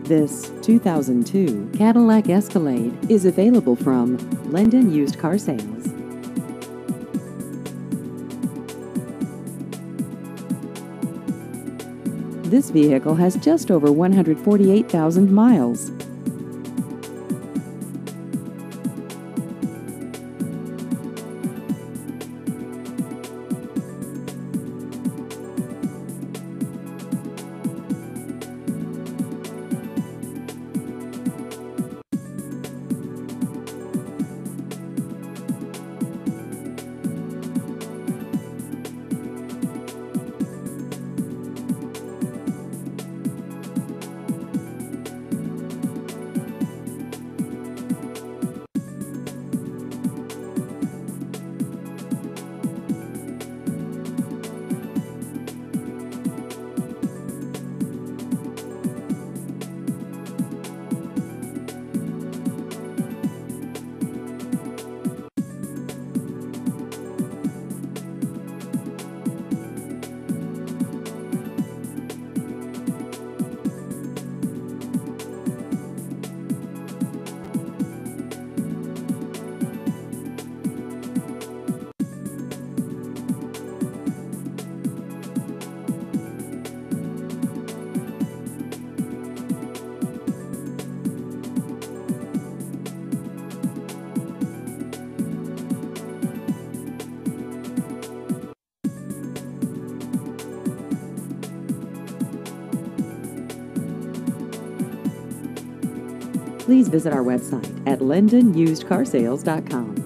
This 2002 Cadillac Escalade is available from Lendon Used Car Sales. This vehicle has just over 148,000 miles. Please visit our website at LendonUsedCarsales.com.